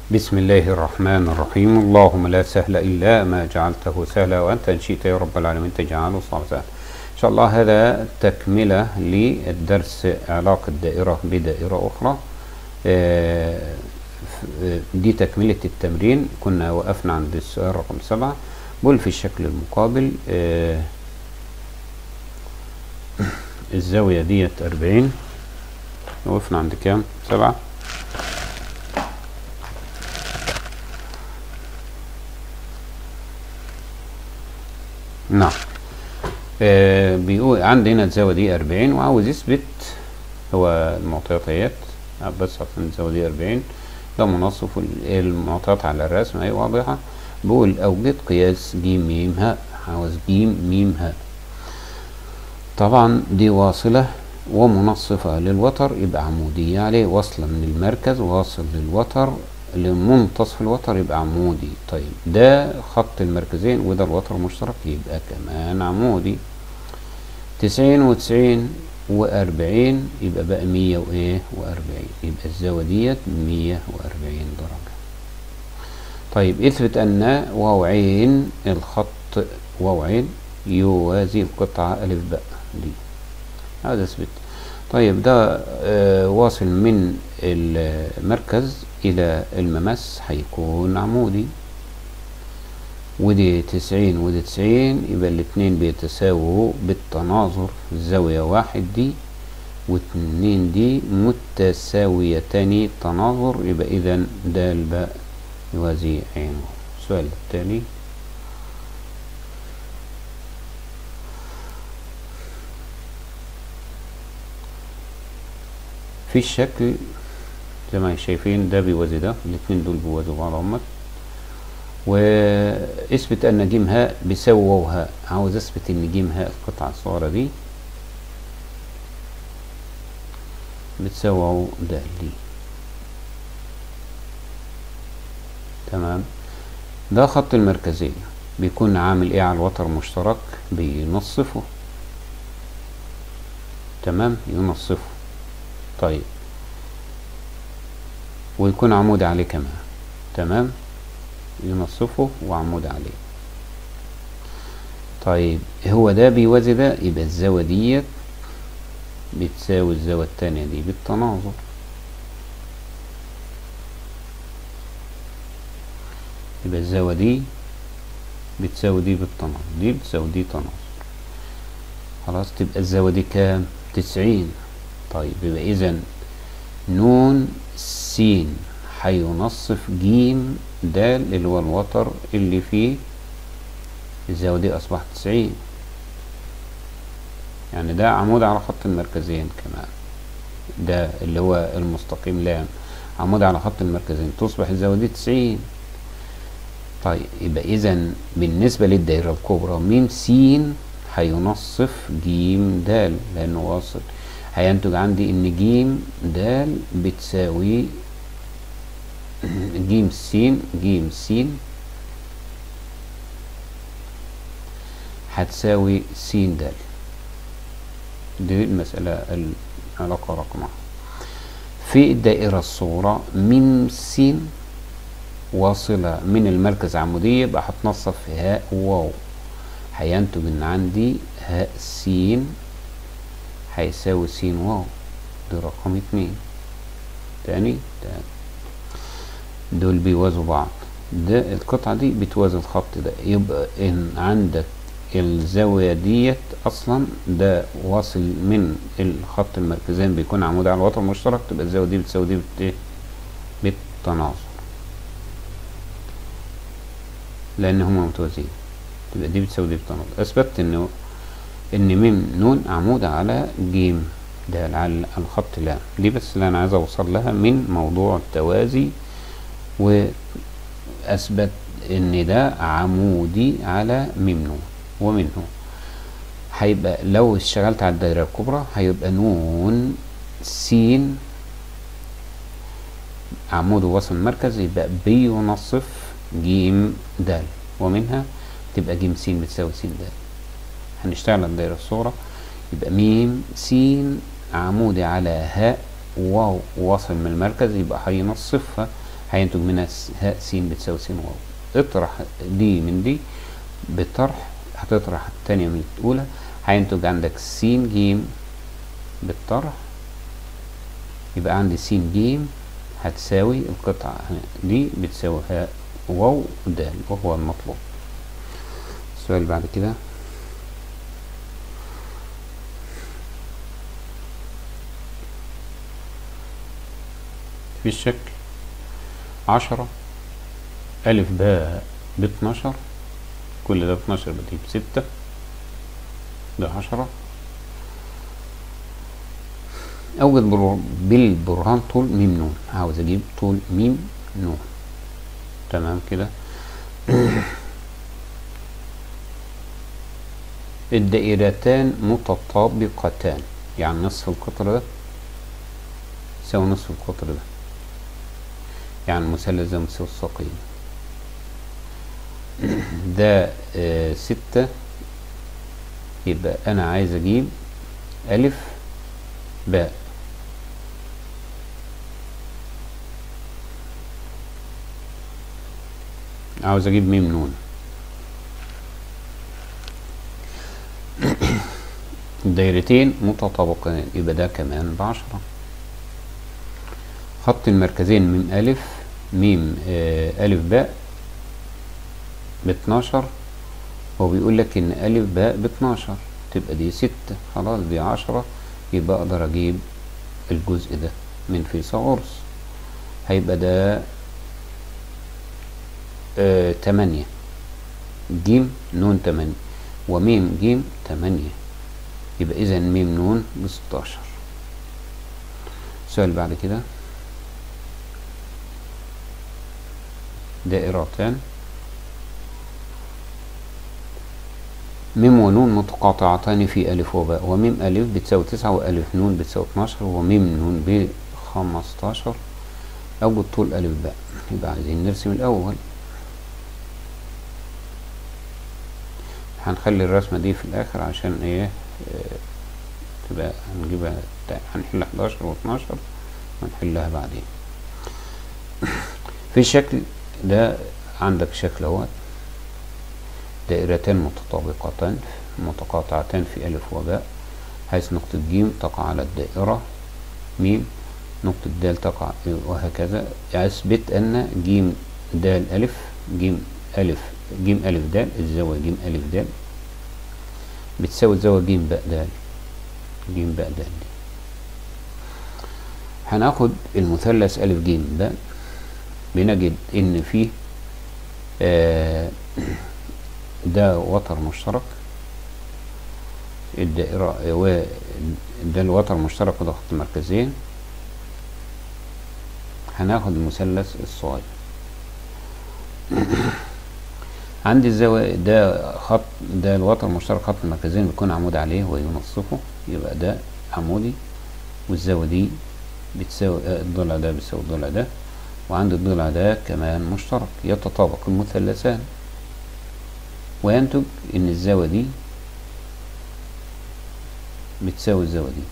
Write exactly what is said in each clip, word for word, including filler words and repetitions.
بسم الله الرحمن الرحيم. اللهم لا سهل إلا ما جعلته سهلا، وأنت إن شئت يا رب العالمين تجعله صعبا سهلا. إن شاء الله هذا تكملة للدرس علاقة دائرة بدائرة أخرى. دي تكملة التمرين، كنا وقفنا عند السؤال رقم سبعة. بقول في الشكل المقابل الزاوية ديت أربعين. وقفنا عند كام؟ سبعة. نعم. آه بيقول عندنا الزاوية دي أربعين، وعاوز يثبت هو المعطيات اهيت، بس عشان الزاوية دي أربعين ده منصف المعطيات على الرسم اهي واضحة. بقول أوجد قياس ج م ه، عاوز ج م ه. طبعا دي واصلة ومنصفة للوتر، يبقى عمودية عليه، واصلة من المركز واصل للوتر لمنتصف الوتر يبقى عمودي. طيب ده خط المركزين وده الوتر المشترك يبقى كمان عمودي. تسعين وتسعين وأربعين يبقى بقى مية وإيه وأربعين، يبقى الزاوية ديت مية وأربعين درجة. طيب اثبت أن واو عين الخط واو عين يوازي القطعة ألف باء دي، هذا اثبت. طيب ده آه واصل من المركز إلى الممس هيكون عمودي، ودي تسعين ودي تسعين، يبقى الاتنين بيتساووا بالتناظر. الزاوية واحد دي واتنين دي متساويتان تناظر، يبقى إذا ده الباء يوازي عين. السؤال التالي في الشكل زي ما شايفين ده بيوازي ده، الاتنين دول بيوازوا بعض اهمت. واثبت ان ج ه بيساوي واو ه، عاوز اثبت ان ج ه القطعة الصغيرة دي بتساوي واو د دي. تمام. ده خط المركزية بيكون عامل ايه على الوتر المشترك؟ بينصفه. تمام، ينصفه. طيب ويكون عمود عليه كمان. تمام، ينصفه وعمود عليه. طيب هو ده بيوازي ده، يبقى الزاوية ديت بتساوي الزاوية التانية دي بالتناظر. يبقى الزاوية دي بتساوي دي بالتناظر، دي بتساوي دي تناظر. خلاص، تبقى الزاوية دي كام؟ تسعين. طيب يبقى إذا نون س هينصف جيم د اللي هو الوتر اللي فيه الزاوية دي أصبحت تسعين، يعني ده عمود على خط المركزين كمان، ده اللي هو المستقيم لام عمود على خط المركزين، تصبح الزاوية دي تسعين. طيب يبقى إذا بالنسبة للدائرة الكبرى م س هينصف ج د لأنه واصل، هينتج عندي إن ج د بتساوي ج س ج س هتساوي س د. دي المسألة العلاقة رقم واحد. في الدائرة الصغرى م س واصلة من المركز عمودية، يبقى هتنصف هاء واو، هينتج ان عندي هاء س هيساوي س واو. دي رقم اتنين. تاني تاني دول بيوازوا بعض، ده القطعة دي بتوازي الخط ده، يبقى ان عندك الزاوية ديت اصلا ده واصل من الخط المركزين بيكون عمود على الوتر المشترك، تبقى الزاوية دي بتساوي دي بت بالتناظر لان هما متوازيين، تبقى دي بتساوي دي بالتناظر. اثبتت انه ان م نون عمود على ج ده على الخط لام، دي بس اللي انا عايز اوصل لها من موضوع التوازي، واثبت ان ده عمودي على م نون. ومنه هيبقى لو اشتغلت على الدائرة الكبرى هيبقى نون س عمود وصل المركز، يبقى بينصف ج د، ومنها تبقى ج س بتساوي س د. هنشتغل على الدائرة الصغرى، يبقى م س عمودي على هاء واو واصل من المركز، يبقى هينصفها هينتج منها هاء س بتساوي س واو. اطرح دي من دي بالطرح، هتطرح التانية من الأولى، هينتج عندك س ج بالطرح، يبقى عندي س ج هتساوي القطعة دي بتساوي هاء واو د وهو المطلوب. السؤال بعد كده في الشكل عشرة ألف باء باتناشر، كل ده اتناشر بتجيب ستة، ده عشرة. أوجد بالبرهان طول ميم نون، عاوز أجيب طول ميم نون. تمام كده. الدائرتان متطابقتان، يعني نصف القطر ده يساوي نصف القطر ده، يعني المثلث ده متساوي الساقين. ده آه ستة، يبقى أنا عايز أجيب ألف باء، عاوز أجيب ميم نون. الدايرتين متطابقين، يبقى ده كمان بعشرة. خط المركزين ميم ألف ميم آه ألف باء باتناشر، هو بيقول لك إن ألف باء باتناشر، تبقى دي ستة، خلاص دي عشرة، يبقى أقدر أجيب الجزء ده من فيثاغورس، هيبقى ده آه تمانية، جيم نون تمانية وميم جيم تمانية، يبقى إذا ميم نون بستاشر. السؤال بعد كده دائرتان ميم ونون متقاطعتان في ألف وباء، وميم ألف بتساوي تسعة وألف نون بتساوي اتناشر وميم نون بخمستاشر. أوجد طول ألف باء، يبقى عايزين نرسم الأول. هنخلي الرسمة دي في الآخر عشان إيه اه تبقى هنجيبها، هنحل حداشر واتناشر ونحلها بعدين. في الشكل ده عندك شكل اهوت، دائرتان متطابقتان متقاطعتان في ألف وباء، حيث نقطة ج تقع على الدائرة م، نقطة د تقع وهكذا. اثبت أن ج د ألف ج ألف ج ألف د الزاوية ج ألف د بتساوي الزاوية ج باء د ج باء د. هناخد المثلث ألف ج باء، بنجد إن فيه آه ده وتر مشترك، الدائرة وده الوتر المشترك وده خط المركزين. هناخد المثلث الصغير. عندي الزاوية ده خط ده الوتر المشترك خط المركزين بيكون عمود عليه وينصفه، يبقى ده عمودي، والزاوية دي بتساوي الضلع ده بيساوي الضلع ده، وعند الضلع ده كمان مشترك، يتطابق المثلثان، وينتج ان الزاوية دي بتساوي الزاوية دي.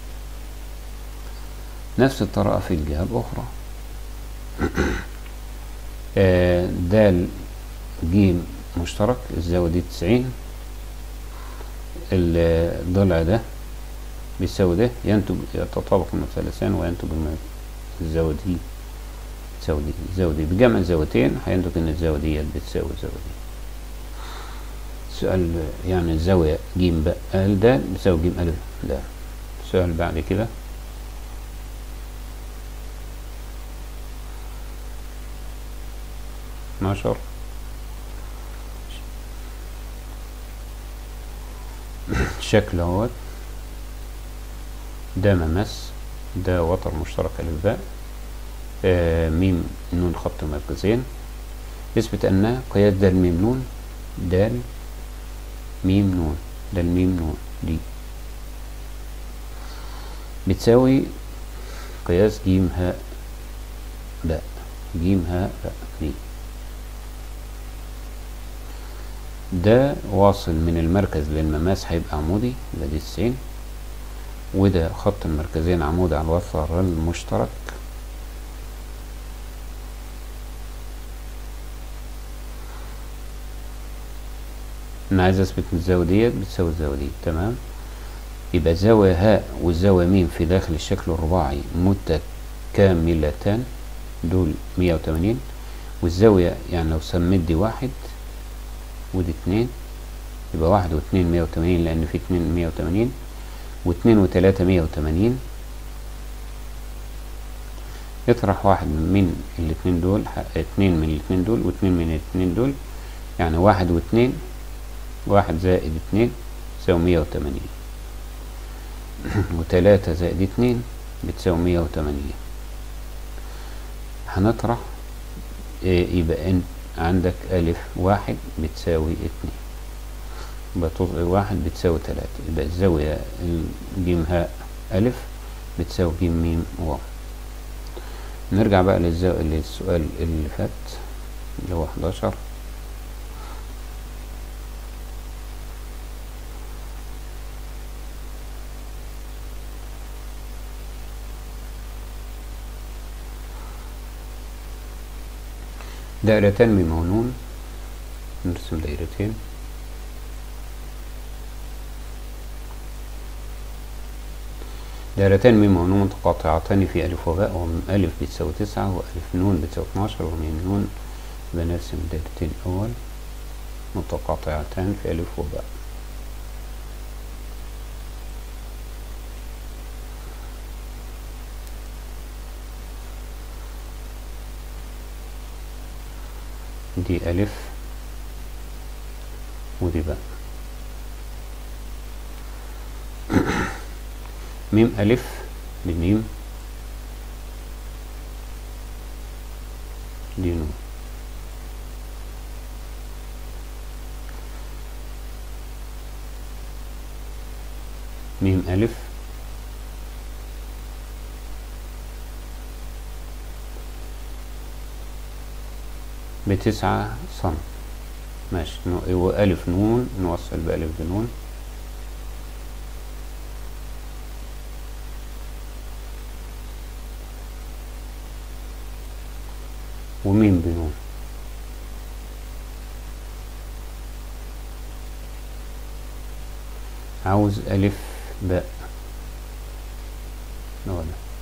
نفس الطريقة في الجهة الأخرى. د ج مشترك، الزاوية دي تسعين، الضلع ده بيساوي ده، ينتج يتطابق المثلثان وينتج الزاوية دي تساوي دي. الزاوية دي بجمع الزاويتين هينتج ان الزاوية دي بتساوي الزاوية دي. سؤال يعني الزاوية ج باء د بتساوي ج ألف د. السؤال بعد كده اتناشر. شكل اهوت، ده ممس، ده وتر مشترك ألف باء آه ميم نون خط مركزين. اثبت أن قياس د ميم نون د ميم نون د ميم نون دي بتساوي قياس ج هاء باء ج هاء باء دي. ده واصل من المركز للمماس هيبقى عمودي، يبقى دي تسعين، وده خط المركزين عمودي على الوتر المشترك انا عايز اثبت ان الزاوية ديت بتساوي الزاوية دي. تمام. يبقى زاوية هاء والزاوية ميم في داخل الشكل الرباعي متكاملتان، دول مية وتمانين. والزاوية يعني لو سميت دي واحد ودي اتنين، يبقى واحد واتنين مية وتمانين، لأن في اتنين مية وتمانين، واتنين وتلاتة مية وتمانين. اطرح واحد من الاتنين دول، اتنين من الاتنين دول واتنين من الاتنين دول، يعني واحد واتنين، واحد زائد اتنين بتساوي مية وتمانين، وتلاتة زائد اتنين بتساوي مية وتمانين. هنطرح إيه؟ يبقى انت عندك ألف واحد بتساوي اتنين، يبقى واحد بتساوي تلاتة، يبقى الزاوية جيم هاء ألف بتساوي جيم ميم واو. نرجع بقى للزاوية للسؤال اللي فات اللي هو حداشر. دائرتان ميم ونون، نرسم دائرتين. دائرتان ميم ونون متقاطعتان في ألف وباء، ومن ألف بتساوي تسعة وألف نون بتساوي اتناشر وميم نون. بنرسم الدائرتين الأول متقاطعتان في ألف وباء. دي ألف ودي باء. ميم ألف بميم، دي نون. ميم ألف بتسعة سم، ماشي. وألف نون نوصل بألف بنون، وميم بنون. عاوز ألف باء، ولا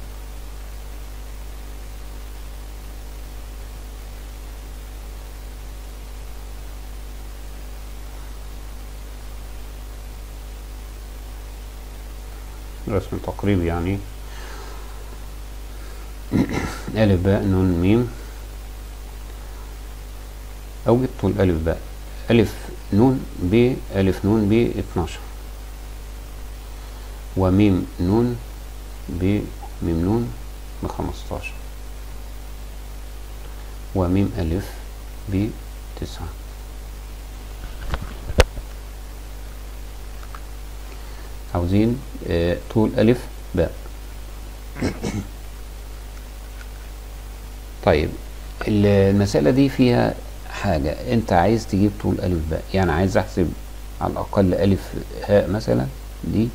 رسم تقريبي يعني. ألف باء نون ميم، أوجد طول ألف باء. ألف نون ب ألف نون ب اتناشر، وميم نون ب ميم نون ب خمستاشر، وميم ألف ب تسعة. عاوزين آه طول ألف باء. طيب المسألة دي فيها حاجة، انت عايز تجيب طول ألف باء، يعني عايز احسب على الأقل ألف هاء مثلا، دي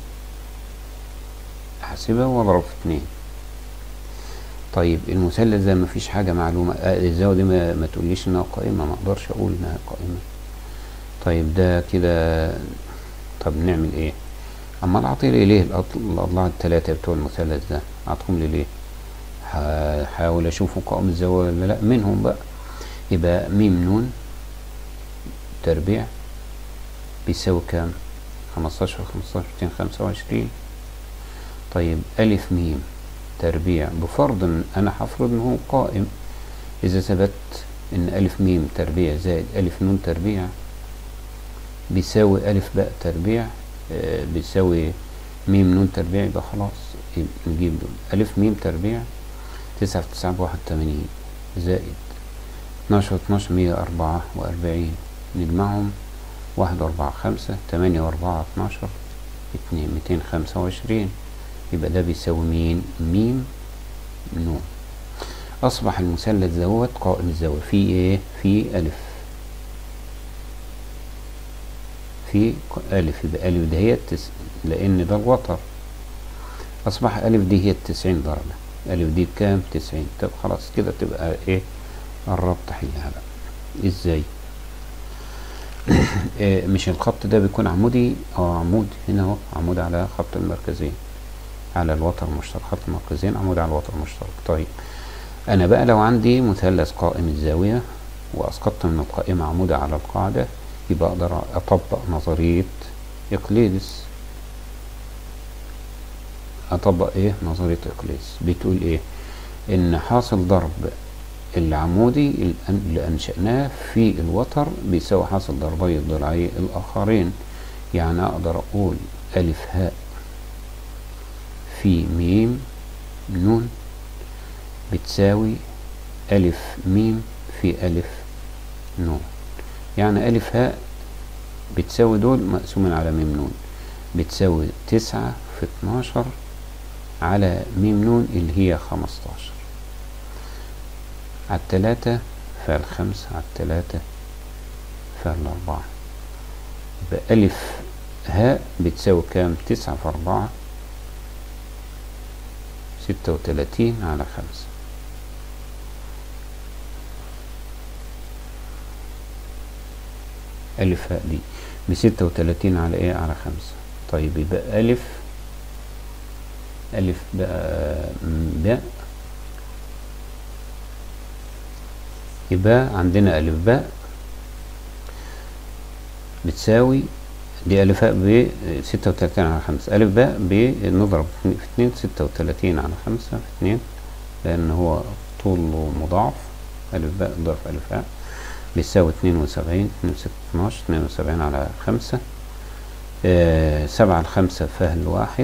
احسبها واضرب في اتنين. طيب المثلث ده مفيش حاجة معلومة، الزاوية دي ما, ما تقوليش انها قائمة، ما اقدرش اقول انها قائمة. طيب ده كده، طب نعمل ايه؟ اما اعطي ليه الاضلاع الثلاثة بتوع المثلث ده، اعطيهم لي ليه؟ هحاول اشوفه قائم الزاوية ولا لا منهم بقى. يبقى ميم نون تربيع بيساوي كام؟ خمستاشر خمستاشر ميتين خمسة وعشرين. طيب ألف ميم تربيع، بفرض ان انا هفرض ان هو قائم، اذا ثبت ان ألف ميم تربيع زائد ألف نون تربيع بيساوي ألف باء تربيع آه بيساوي ميم نون تربيع، يبقى خلاص نجيب دول. ألف ميم تربيع تسعة في تسعة بواحد وتمانين، زائد اتناشر اتناشر مية أربعة وأربعين، نجمعهم واحد وأربعة خمسة، تمانية وأربعة اتناشر، اتنين ميتين خمسة وعشرين. يبقى ده بيساوي مين؟ ميم نون. أصبح المثلث دوت قائم الزاوية. فيه إيه؟ فيه ألف، في ألف، يبقى ألف دي هي التس... لأن ده الوتر. أصبح ألف دي هي التسعين درجة. ألف دي بكام؟ تسعين. طب خلاص كده تبقى إيه؟ قربت أحلها بقى. إزاي؟ آه مش الخط ده بيكون عمودي؟ اه عمودي هنا اهو، عمود على خط المركزين، على الوتر المشترك، خط المركزين عمود على الوتر المشترك. طيب انا بقى لو عندي مثلث قائم الزاوية واسقطت من القائمة عمودة على القاعدة، يبقى اقدر اطبق نظرية اقليدس. اطبق ايه نظرية اقليدس؟ بتقول ايه؟ ان حاصل ضرب العمودي اللي انشأناه في الوتر بيساوي حاصل ضربي الضلعي الاخرين. يعني اقدر اقول الف هاء في ميم نون بتساوي الف ميم في الف نون. يعني الف هاء بتساوي دول مقسومين على ميم نون بتساوي تسعة في اتناشر على ميم نون اللي هي خمستاشر على التلاتة فالخمسة على التلاتة فالأربعة. يبقى ألف هاء بتساوي كام؟ تسعة في أربعة ستة وتلاتين على خمسة. ألف هاء دي بستة وتلاتين على إيه؟ على خمسة. طيب يبقى ألف ألف بقى باء، يبقى عندنا ألف باء بتساوي دي ألف باء ب ستة وتلاتين على خمسة. ألف باء بنضرب في اتنين، ستة وتلاتين على خمسة في اتنين لأن هو طوله مضاعف. ألف باء ضرب ألف باء بيساوي اتنين وسبعين، اتنين ستة اتناشر، اتنين وسبعين على خمسة. آه سبعة على خمسة فهل واحد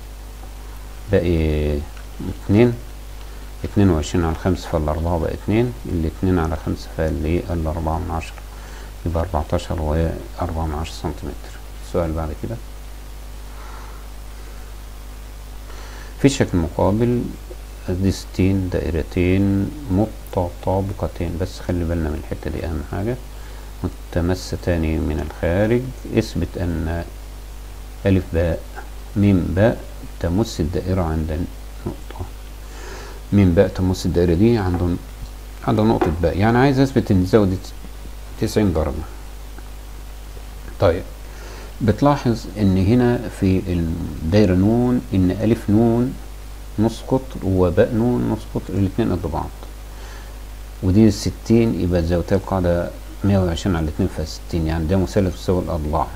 باقي اتنين، اتنين وعشرين على خمسة فالأربعة بقى اتنين، الاتنين على خمسة فاللي الأربعة من عشرة يبقى أربعتاشر وهي أربعة من عشرة سنتيمتر. السؤال بعد كده في شكل مقابل ديستين دائرتين متطابقتين، بس خلي بالنا من الحتة دي أهم حاجة، متمستان من الخارج. اثبت أن ألف باء ميم باء تمس الدائرة عند نقطة. ميم باء تمس الدائرة دي عند عند نقطة باء، يعني عايز اثبت ان الزاوية دي تسعين درجة. طيب بتلاحظ ان هنا في الدائرة نون ان ألف نون نص قطر وباء نون نص قطر، الاتنين قد بعض، ودي ستين، يبقى زاويتي القاعدة مية وعشرين على اتنين فستين، يعني ده مثلث بتساوي الأضلاع.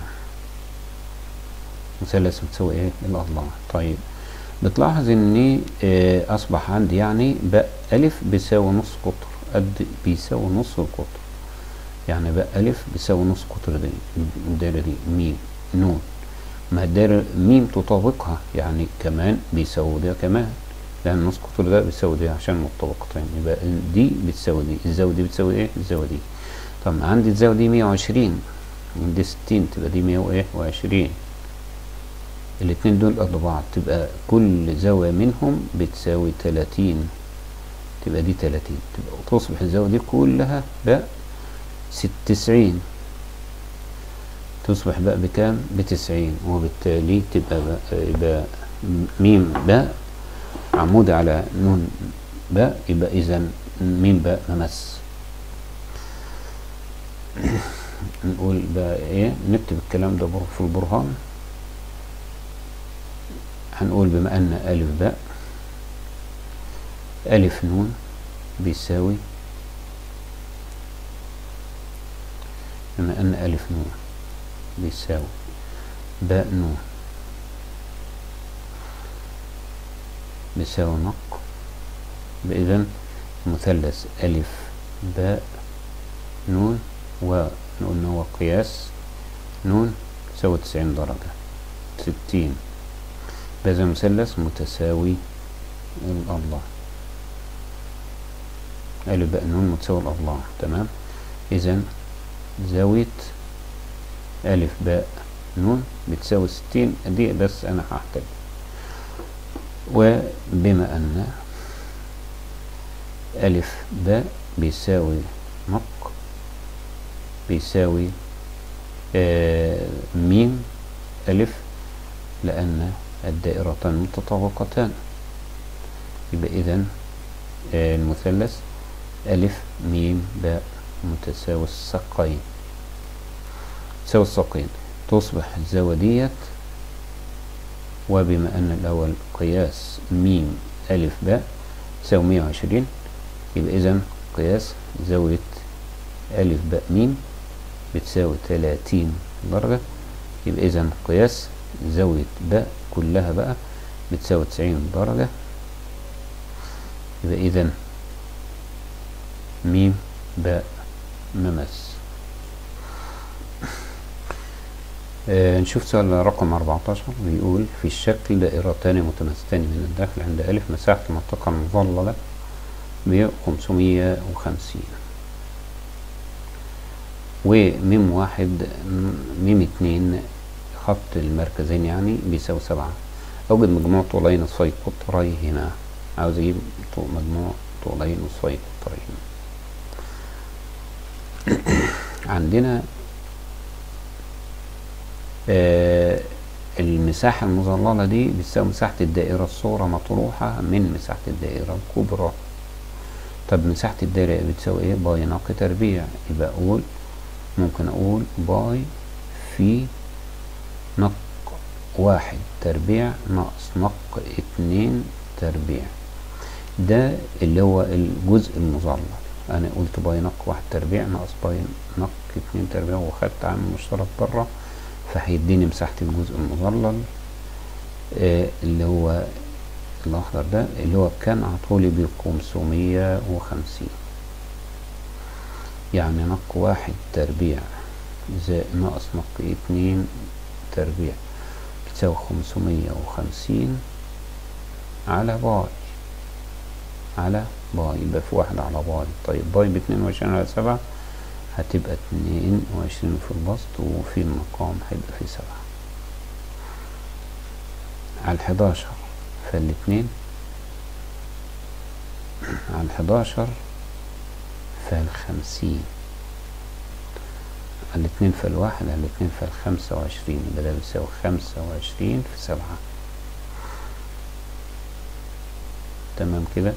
مثلث بتساوي ايه؟ الأضلاع. طيب بتلاحظ ان اه اصبح عندي يعني باء الف بيساوي نص قطر قد بيساوي نص القطر، يعني باء الف بيساوي نص قطر دي الدايره دي ميم نون، ما الدايره ميم تطابقها يعني كمان بيساوي ده كمان، لان نص قطر ده بيساوي ده عشان متطابقتين، يبقى دي بتساوي دي، الزاويه دي بتساوي ايه؟ الزاويه دي. طب عندي الزاويه دي مية وعشرين، دي ستين، تبقى دي مية وعشرين، الاتنين دول قد بعض، تبقى كل زاوية منهم بتساوي تلاتين، تبقى دي تلاتين، تبقى تصبح الزاوية دي كلها باء ست تسعين، تصبح باء بكام؟ بتسعين، وبالتالي تبقى باء, باء ميم باء عمود على نون باء، يبقى إذا ميم باء ممس. نقول بقى ايه؟ نكتب الكلام ده في البرهان. هنقول بما أن ألف باء ألف نون بيساوي، بما أن ألف نون بيساوي باء نون بيساوي نق، بإذن مثلث ألف باء نون، وقلنا هو قياس نون تساوي تسعين درجة ستين، بهذا مثلث متساوي الأضلاع. ألف باء نون متساوي الأضلاع، تمام. إذا زاوية ألف باء نون بتساوي ستين، دي بس أنا هحتاج. وبما أن ألف باء بيساوي نق بيساوي آه ميم ألف، لأن الدائرتان متطابقتان، يبقى إذن آه المثلث ألف ميم باء متساوي الساقين. تساوي الساقين، تصبح الزاوية ديت، وبما أن الأول قياس ميم ألف باء تساوي مية وعشرين، يبقى إذا قياس زاوية ألف باء ميم بتساوي تلاتين درجة، يبقى إذا قياس زاوية باء كلها بقى بتساوي تسعين درجة، يبقى إذا ميم باء ممس. آه نشوف سؤال رقم أربعتاشر، بيقول في الشكل دائرتان متماثلتان من الداخل عند ألف مساحة المنطقة المظللة خمسمية وخمسين، وميم واحد ميم اتنين خط المركزين يعني بيساوي سبعة. أوجد مجموع طولي نصفي قطريهما. عاوز أجيب مجموع طولي نصفي قطريهما. عندنا آه المساحة المظللة دي بتساوي مساحة الدائرة الصغرى مطروحة من مساحة الدائرة الكبرى. طب مساحة الدائرة بتساوي ايه؟ باي ناقص تربيع. يبقى أقول ممكن أقول باي في نق واحد تربيع ناقص نق اتنين تربيع. ده اللي هو الجزء المظلل. أنا قلت باي نق واحد تربيع ناقص باي نق اتنين تربيع وخدت عامل مشترك بره، فهيديني مساحة الجزء المظلل آه اللي هو الأخضر ده اللي هو كان عطولي بخمسمية وخمسين. يعني نق واحد تربيع زائد ناقص نق اتنين تربيع بتساوي خمسمية وخمسين على باي على باي، يبقى في واحد على باي. طيب باي باتنين وعشرين على سبعة هتبقى اتنين وعشرين في البسط، وفي المقام هيبقى في سبعة على الحداشر، فالاتنين على الحداشر فالخمسين على الاتنين فالواحد على الاتنين فالخمسة وعشرين، يبقى ده بيساوي خمسة وعشرين في سبعة. تمام كده.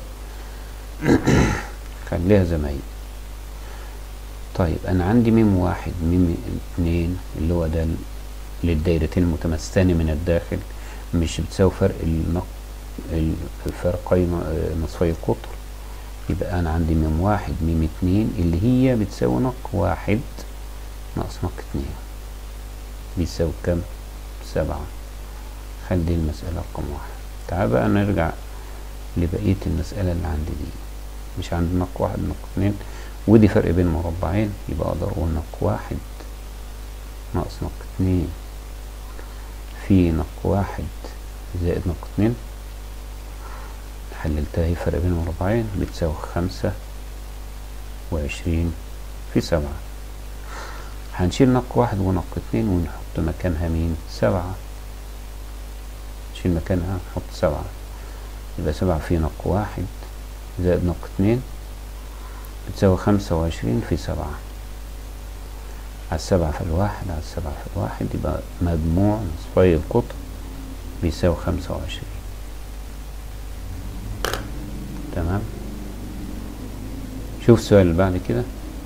خليها زمايل. طيب أنا عندي ميم واحد ميم اتنين اللي هو ده للدايرتين المتماثلتان من الداخل مش بتساوي فرق النق الفرقين نصفي القطر، يبقى أنا عندي ميم واحد ميم اتنين اللي هي بتساوي نق واحد ناقص نق اتنين بيساوي كام؟ سبعة. خلي المسألة رقم واحد. تعال بقى نرجع لبقية المسألة اللي عندي دي. مش عندي نق واحد نق اتنين ودي فرق بين مربعين، يبقى أقدر أقول نق واحد ناقص نق اتنين في نق واحد زائد نق اتنين، حللتها هي فرق بين مربعين بتساوي خمسة وعشرين في سبعة. هنشيل نق واحد ونق اتنين ونحط مكانها مين؟ سبعة. نشيل مكانها نحط سبعة، يبقى سبعة في نق واحد زائد نق اتنين بتساوي خمسة وعشرين في سبعة. على السبعة في الواحد على السبعة في الواحد يبقى مجموع نصفي القطر بيساوي خمسة وعشرين. تمام. شوف السؤال اللي بعد كده.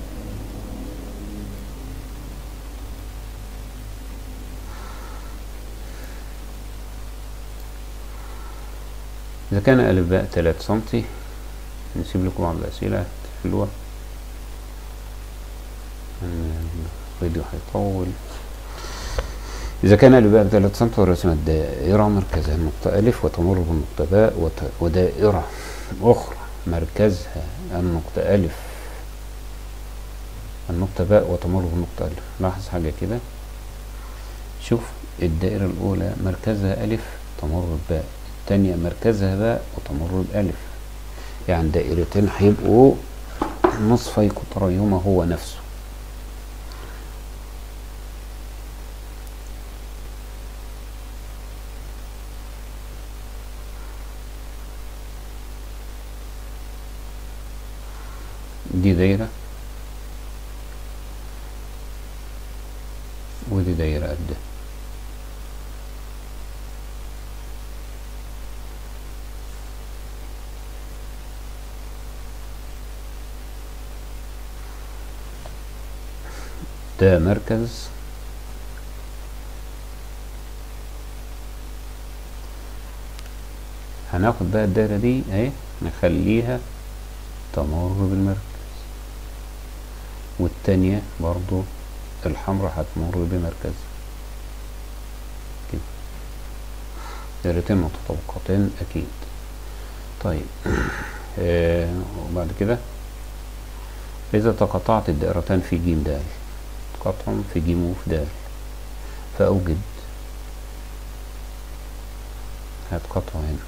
إذا كان ألف باء تلاتة سنتي، نسيب لكم بعض الأسئلة حلوة، الفيديو هيطول. إذا كان ألف باء بتلاتة سنتي ورسمت دائرة مركزها النقطة ألف وتمر بالنقطة باء ودائرة أخرى مركزها النقطة ألف النقطة باء وتمر بالنقطة ألف. لاحظ حاجة كده، شوف الدائرة الأولى مركزها ألف تمر باء، الثانية مركزها باء وتمر بألف، يعني دائرتين هيبقوا نصفي قطريهما هو نفسه. دي دايرة ودي دايرة قد ده مركز هناخد بقى الدايرة دي اهي نخليها تمر بالمركز، والتانية برضو الحمراء هتمر بمركز كده، دايرتين متطابقتين اكيد. طيب آه وبعد كده اذا تقاطعت الدائرتان في ج د، تقاطعهم في ج وفي د، فاوجد، هتقاطعوا هنا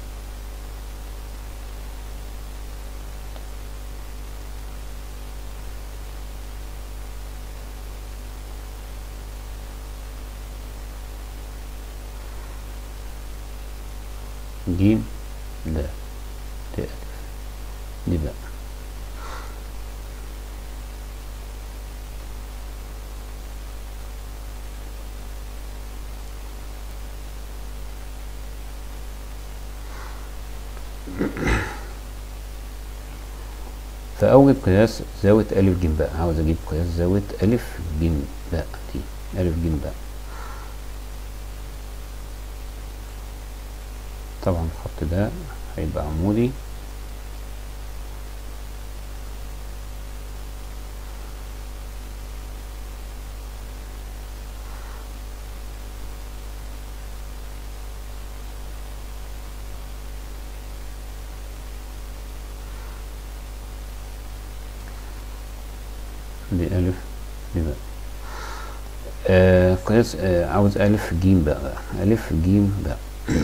ج د، دي ألف، دي بقى فأوجد قياس زاوية ألف ج باء. عاوز أجيب قياس زاوية ألف ج باء دي، ألف ج باء. طبعا الخط ده هيبقى عمودي، دي ألف دي باء. آه قياس آه عاوز ألف ج باء بقى، ألف ج باء.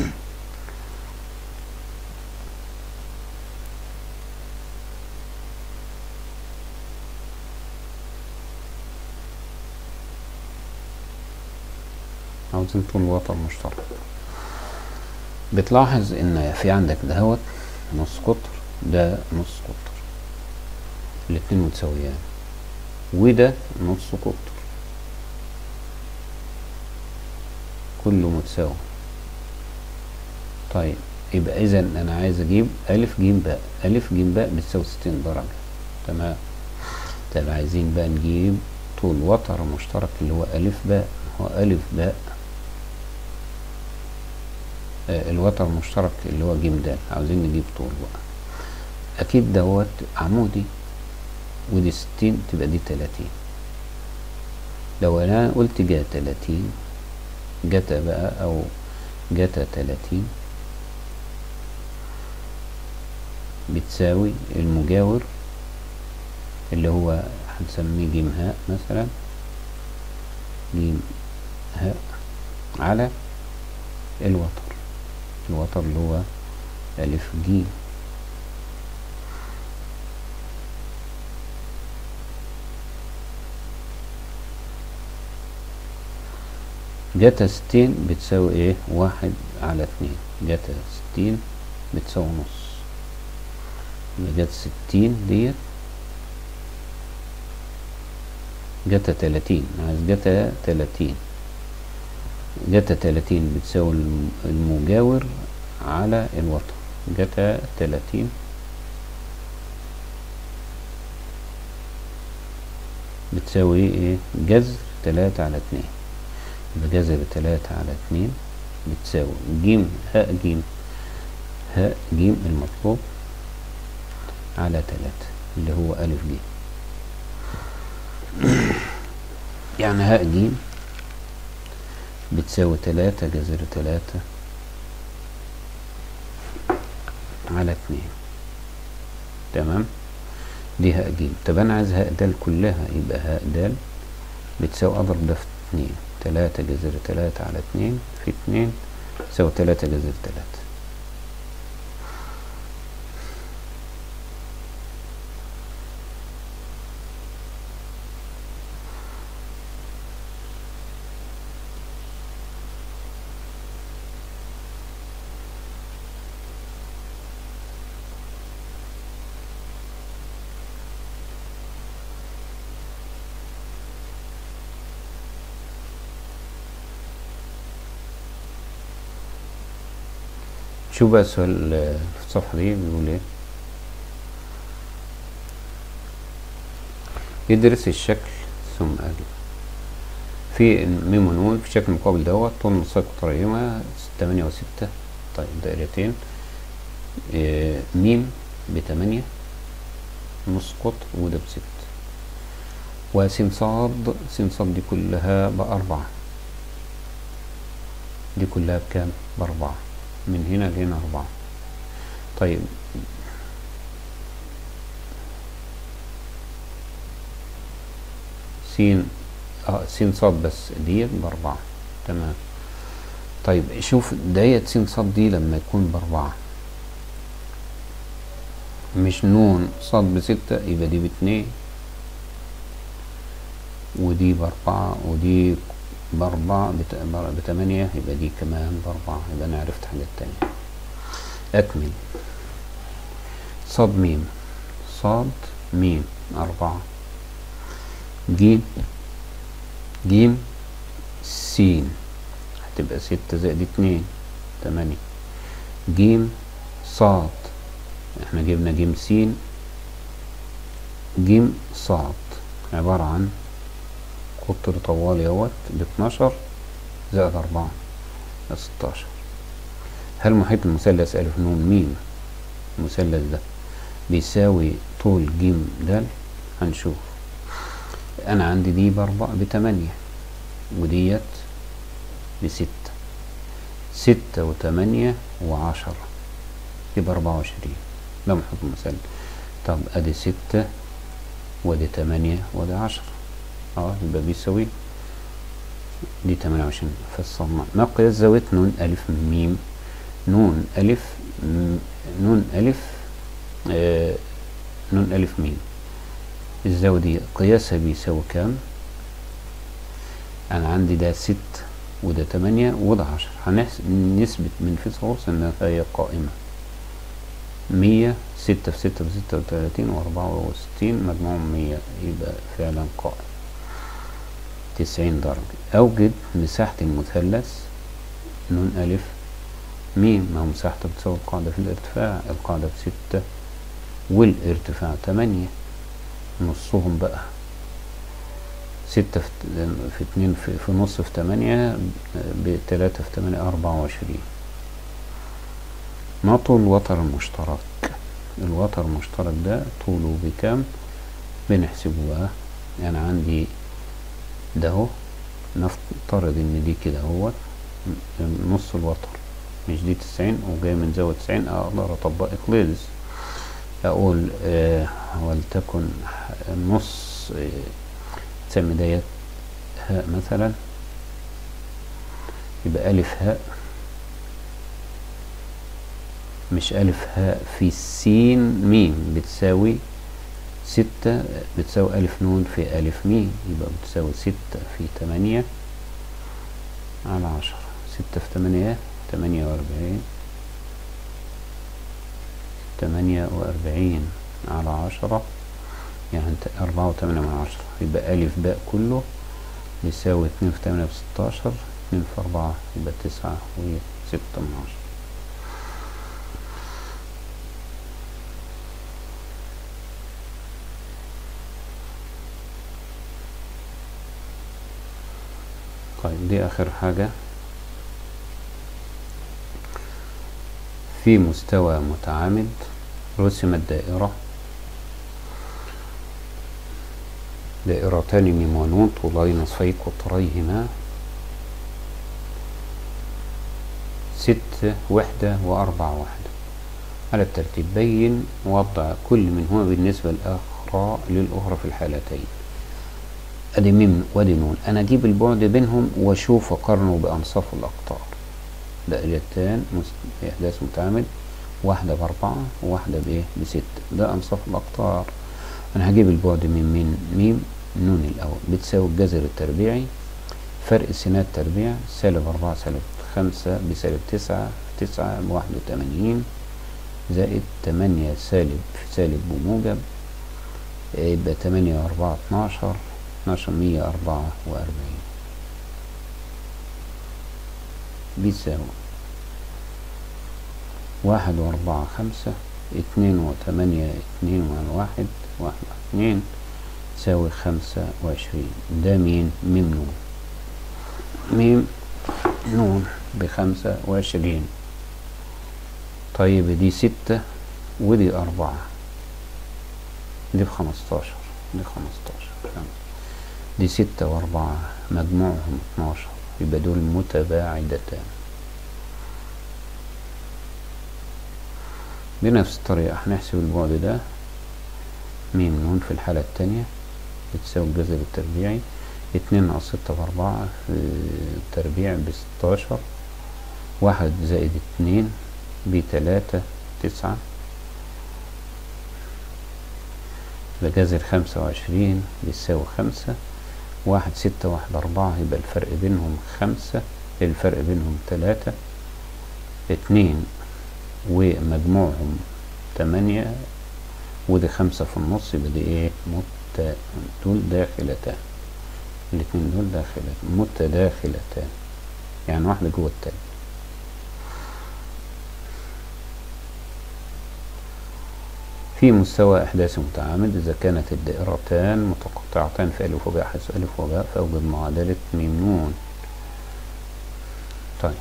عاوزين طول وتر مشترك. بتلاحظ ان في عندك دهوت نص قطر، ده نص قطر، الاتنين متساويان، وده نص قطر، كله متساوي. طيب يبقى اذا انا عايز اجيب الف ج باء، الف ج باء بتساوي ستين درجة. تمام. طيب عايزين بقى نجيب طول وتر مشترك اللي هو الف باء. هو الف باء آه الوتر المشترك اللي هو ج د، عاوزين نجيب طول بقى. اكيد دوت عمودي، ودي ستين تبقى دي تلاتين. لو انا قلت جا تلاتين، جتا بقى او جتا تلاتين بتساوي المجاور اللي هو هنسميه ج هاء مثلا، ج هاء على الوتر، الوتر اللي هو ألف ج. جتا ستين بتساوي ايه؟ واحد على اتنين، جتا ستين بتساوي نص، يبقى جتا ستين ديت جتا تلاتين. عايز جتا تلاتين، جتا تلاتين بتساوي المجاور على الوتر، جتا تلاتين بتساوي ايه؟ جذر تلاتة على اتنين، يبقى جذر تلاتة على اتنين بتساوي ج هاء ج، هاء ج المطلوب على تلاتة اللي هو ألف ج. يعني هاء ج بتساوي تلاتة جذر تلاتة على اتنين. تمام. دي هاء ج. طب انا عايز هاء د كلها، يبقى هاء د بتساوي اضرب ده في اتنين، تلاتة جذر تلاتة على اتنين في اتنين تساوي تلاتة جذر تلاتة. شوف بقى السؤال في الصفحة دي بيقول ايه. يدرس الشكل ثم أجل في ميمونول في شكل مقابل دوت طول نصي قطريهما تمانية وستة. طيب دائرتين آه ميم بتمانية نص قطر وده بست، وسين صاد سين صاد دي كلها بأربعة، دي كلها بكام؟ بأربعة، من هنا لهنا أربعة. طيب سين اه سين صاد بس ديت بأربعة، تمام. طيب شوف ديت سين صاد دي لما يكون بأربعة، مش نون صاد بستة، يبقى دي باتنين، ودي بأربعة، ودي بأربعة بتمانية، يبقى دي كمان بأربعة. يبقى أنا عرفت حاجات تانية. أكمل. صاد ميم صاد ميم أربعة، جيم جيم سين هتبقى ستة زائد اتنين تمانية. جيم صاد احنا جبنا جيم سين، جيم صاد عبارة عن قطر طوالي اهوت باتناشر زائد أربعة ستاشر. هل محيط المثلث ألف نون ميم المثلث ده بيساوي طول جيم دال؟ هنشوف. أنا عندي دي بأربعة بتمانية وديت بستة، ستة وتمانية وعشرة يبقى أربعة وعشرين، ده محيط المثلث. طب أدي ستة وادي تمانية وادي عشرة، اه يبقى بيساوي دي تمانية وعشرين. فصلنا مقياس زاوية نون ألف ميم. نون ألف نون ألف آه نون ألف ميم، الزاوية دي قياسها بيساوي كام؟ أنا عندي ده ست وده تمانية وده عشرة، هنثبت من فيثاغورس إنها هي قائمة. مية ستة في ستة بستة وتلاتين وأربعة وستين مجموعهم مية، يبقى فعلا قائم. تسعين درجة. أوجد مساحة المثلث نون ألف ميم. ما هو مساحته بتساوي القاعدة في الارتفاع، القاعدة بستة والارتفاع تمانية، نصهم بقى ستة في اتنين في, في نص في تمانية بتلاتة في تمانية أربعة وعشرين. ما طول الوتر المشترك؟ الوتر المشترك ده طوله بكام؟ بنحسبه بقى. يعني عندي ده اهو، نفترض ان دي كده هو نص الوتر، مش دي تسعين وجاي من زاوية تسعين، اقدر اطبق اقليدس اقول آه ولتكن نص آه تسمي ديت هاء مثلا، يبقى الف هاء مش الف هاء في سين ميم بتساوي ستة، بتساوي ألف نون في ألف ميم، يبقى بتساوي ستة في تمانية على عشرة. ستة في تمانية تمانية وأربعين، تمانية وأربعين على عشرة يعني أربعة وتمانية من عشرة، يبقى ألف باء كله يساوي اتنين في تمانية بستاشر، اتنين في أربعة يبقى تسعة وستة من عشرة. طيب دي آخر حاجة. في مستوى متعامد رسمت دائرة، دائرتان ميم ونون طولي نصفي قطريهما ست وحدة وأربع وحدة على الترتيب. بين وضع كل منهما بالنسبة للآخرى للأخرى في الحالتين. أدي ميم وأدي نون، أنا أجيب البعد بينهم وأشوف أقارنه بأنصاف الأقطار. دائرتان إحداث متعامد، واحدة بأربعة وواحدة بإيه بستة، ده أنصاف الأقطار. أنا هجيب البعد من مين ميم نون الأول بتساوي الجذر التربيعي فرق سينات تربيع سالب أربعة سالب خمسة بسالب تسعة في تسعة بواحد وتمانين زائد تمانية سالب في سالب بموجب، يبقى تمانية وأربعة اتناشر، اتناشر مية أربعة وأربعين بيساوي واحد وأربعة خمسة، اتنين وتمانية اتنين وعلى واحد واحد اتنين تساوي خمسة وعشرين. ده مين؟ ميم نون. ميم نون بخمسة وعشرين. طيب دي ستة ودي أربعة، دي بخمستاشر، دي خمستاشر، دي ستة وأربعة مجموعهم اتناشر، يبقى دول متباعدتان. بنفس الطريقة هنحسب البعد ده ميم نون في الحالة التانية بتساوي الجذر التربيعي اتنين ناقص ستة بأربعة في التربيع بستاشر، واحد زائد اتنين بتلاتة تسعة، بجذر خمسة وعشرين بيساوي خمسة، واحد ستة واحد أربعة، يبقى الفرق بينهم خمسة، الفرق بينهم تلاتة، اتنين ومجموعهم تمانية، ودي خمسة في النص، يبقى دي ايه مت دول داخلتان، الاتنين دول داخلتان متداخلتان، يعني واحدة جوه التانية. في مستوى إحداثي متعامد إذا كانت الدائرتان متقاطعتان في ألف وباء حيث ألف وباء فأوجد معادلة ميم نون. طيب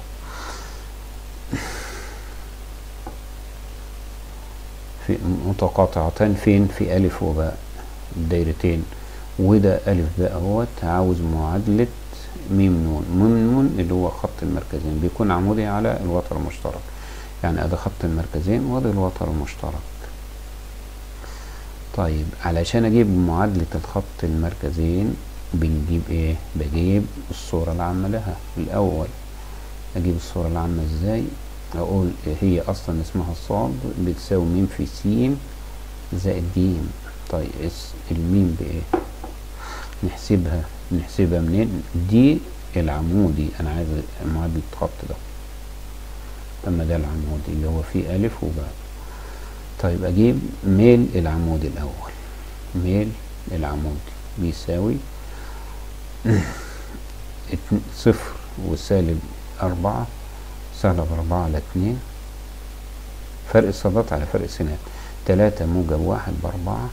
في متقاطعتان فين؟ في ألف وباء الدايرتين، وده ألف باء اهوت، عاوز معادلة ميم نون. ميم نون اللي هو خط المركزين بيكون عمودي على الوتر المشترك، يعني ادي خط المركزين وادي الوتر المشترك. طيب علشان اجيب معادلة الخط المركزين بنجيب ايه؟ بجيب الصورة العامة لها الاول. اجيب الصورة العامة ازاي؟ اقول هي اصلا اسمها الصاد بتساوي ميم في س زائد ج. طيب الميم بايه؟ نحسبها نحسبها منين؟ دي العمودي، انا عايز معادلة الخط ده، اما ده العمودي اللي هو فيه الف وباء. طيب اجيب ميل العمودي الاول، ميل العمودي بيساوي صفر وسالب اربعة، سالب اربعة على اتنين، فرق الصادات على فرق السينات، تلاتة موجب واحد باربعة،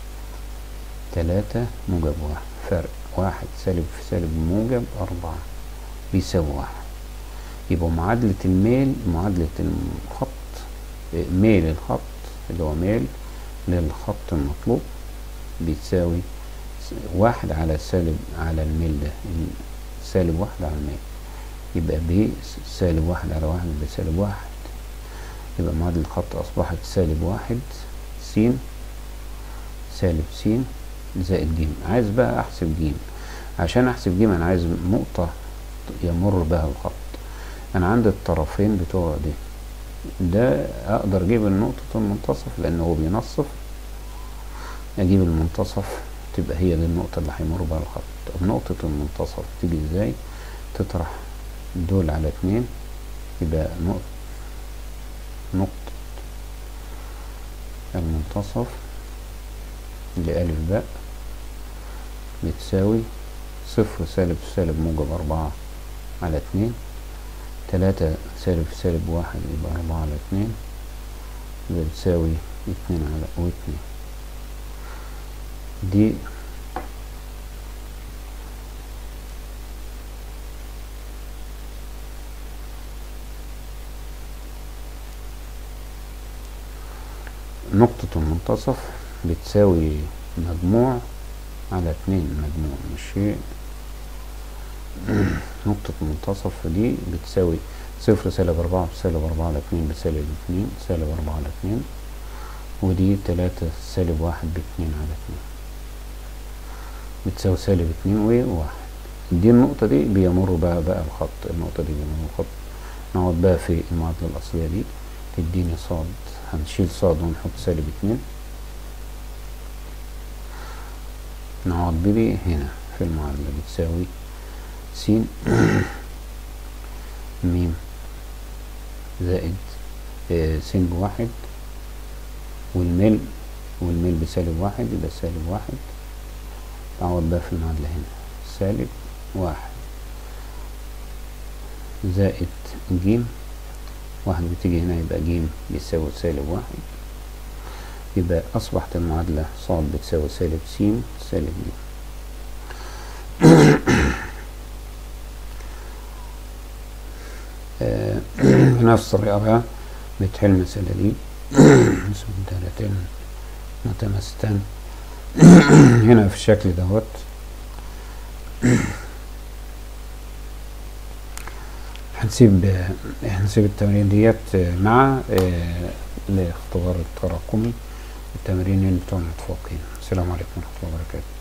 تلاتة موجب واحد، فرق واحد سالب في سالب موجب اربعة بيساوي واحد. يبقى معادلة الميل، معادلة الخط، ميل الخط اللي هو ميل للخط المطلوب بيتساوي واحد على سالب على الميل ده، سالب واحد على الميل، يبقى ب سالب واحد على واحد بسالب واحد، يبقى معادلة الخط أصبحت سالب واحد س سالب س زائد ج. عايز بقى أحسب ج، عشان أحسب ج أنا عايز نقطة يمر بها الخط. أنا عندي الطرفين بتوع دي، ده أقدر أجيب النقطة المنتصف لأنه هو بينصف، أجيب المنتصف تبقى هي دي النقطة اللي هيمر بها الخط. طب نقطة المنتصف تيجي إزاي؟ تطرح دول على اتنين، يبقى نقطة نقطة المنتصف لألف باء بتساوي صفر سالب سالب موجب أربعة على اتنين، تلاتة سالب سالب واحد يبقى أربعة على اتنين، يبقى بتساوي اتنين على واتنين. دي نقطة المنتصف بتساوي مجموع على اتنين، مجموع مش شيء. نقطة المنتصف دي بتساوي صفر سالب أربعة بسالب أربعة على اتنين بسالب اتنين، سالب أربعة على اتنين، ودي تلاتة سالب واحد باتنين على اتنين بتساوي سالب اتنين وواحد. دي النقطة دي بيمر بقى بقى الخط، النقطة دي بيمر الخط. نقعد بقى في المعادلة الأصلية دي تديني صاد، هنشيل صاد ونحط سالب اتنين، نقعد بدي هنا في المعادلة بتساوي س ميم زائد اه س بواحد، والميل والميل بسالب واحد يبقى سالب واحد، نقعد بقى في المعادلة هنا سالب واحد زائد ج، واحد بتيجي هنا يبقى ج بيساوي سالب واحد، يبقى أصبحت المعادلة ص بتساوي سالب س سالب ج. بنفس الطريقة بقى بتحل المسألة دي مسدالتين متماستان هنا في الشكل دوت. هنسيب هنسيب التمارين ديت مع الاختبار التراكمي، التمرينين بتوع المتفوقين. السلام عليكم ورحمة الله وبركاته.